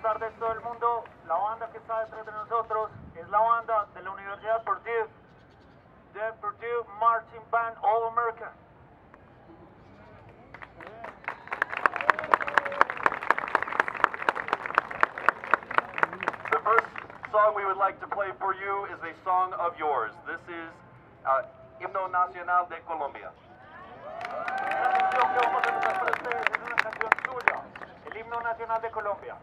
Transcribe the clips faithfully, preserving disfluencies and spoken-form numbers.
tardes todo el mundo. La banda que está detrás de nosotros es la banda de la Universidad Purdue, the Purdue Marching Band All American. The first song we would like to play for you is a song of yours. This is uh, Himno Nacional de Colombia. La canción que vamos a tocar para ustedes es una canción suya, el himno nacional de Colombia.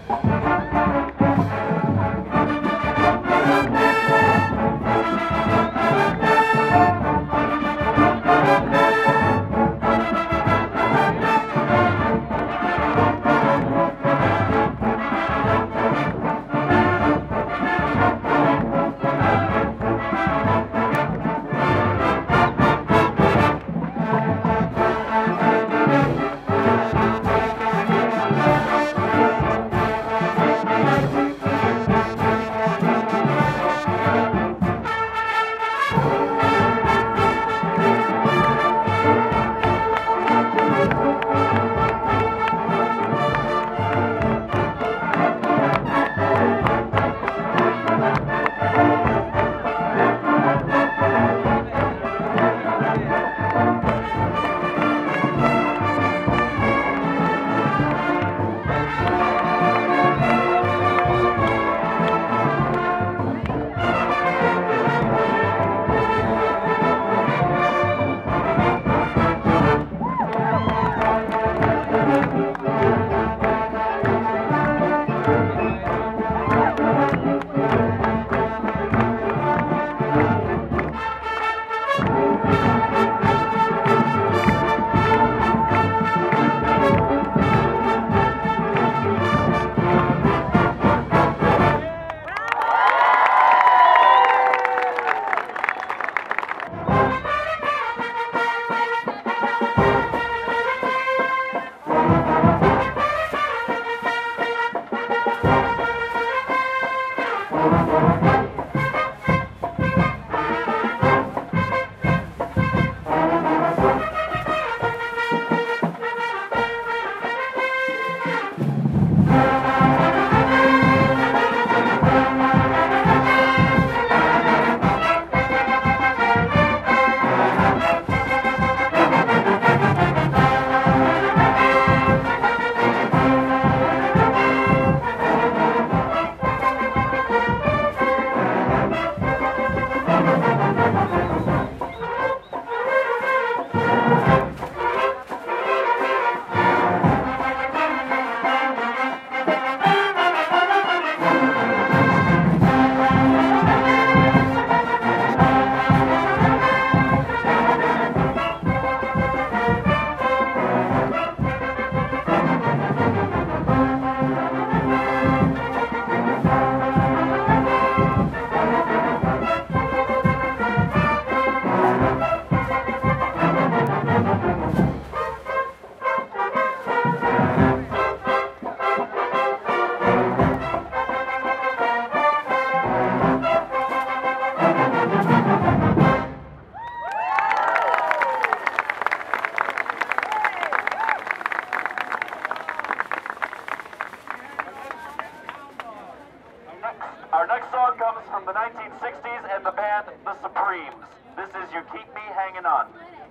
Our next song comes from the nineteen sixties and the band The Supremes. This is You Keep Me Hanging On.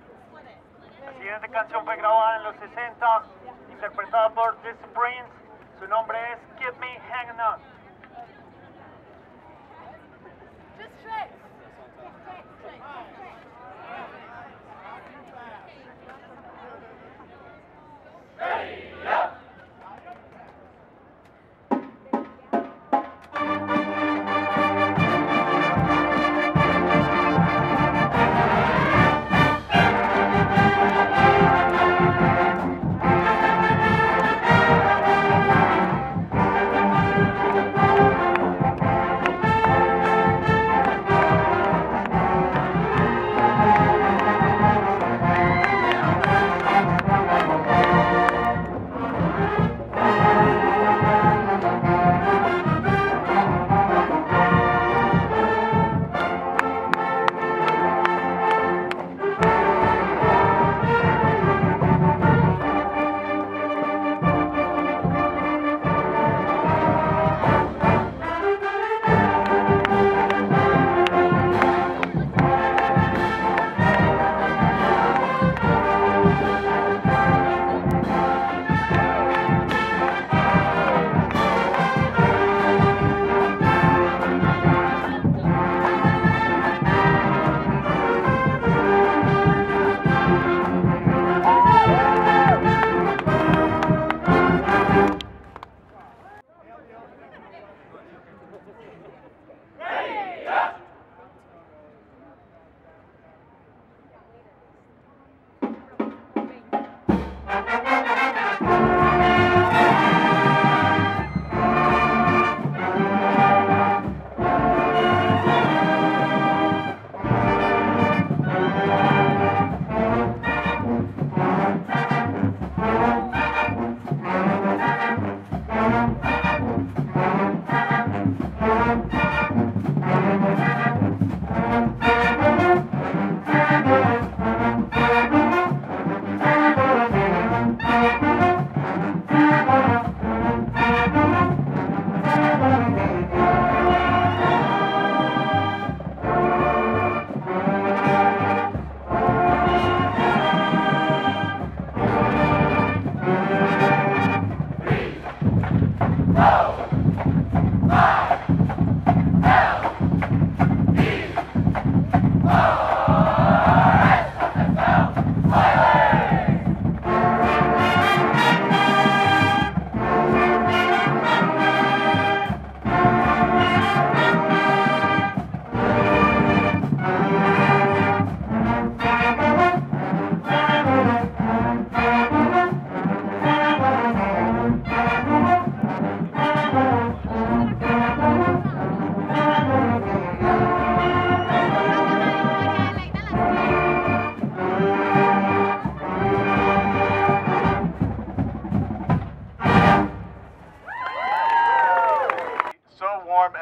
La siguiente canción fue grabada en los sesenta, interpretada por The Supremes. Su nombre es Keep Me Hanging On. Just straight. Hey,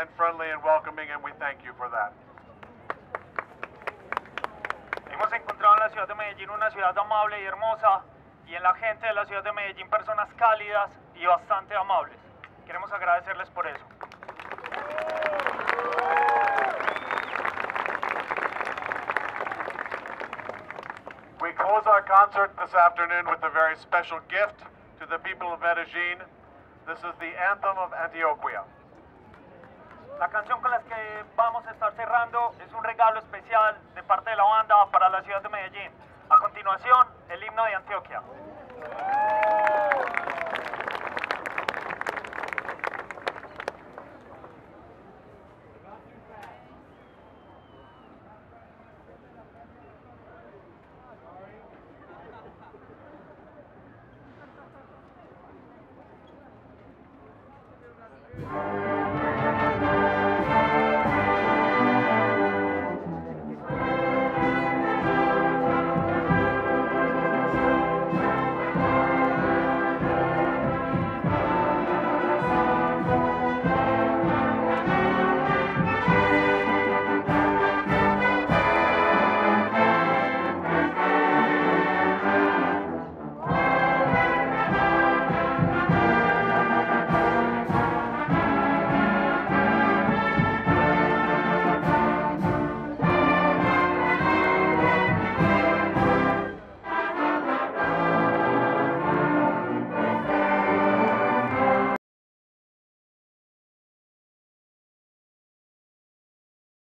and friendly and welcoming, and we thank you for that. Hemos encontrado en la ciudad de Medellín una ciudad amable y hermosa, y en la gente de la ciudad de Medellín personas cálidas y bastante amables. Queremos agradecerles por eso. We close our concert this afternoon with a very special gift to the people of Medellin. This is the Anthem of Antioquia. La canción con la que vamos a estar cerrando es un regalo especial de parte de la banda para la ciudad de Medellín. A continuación, el himno de Antioquia. Thank you.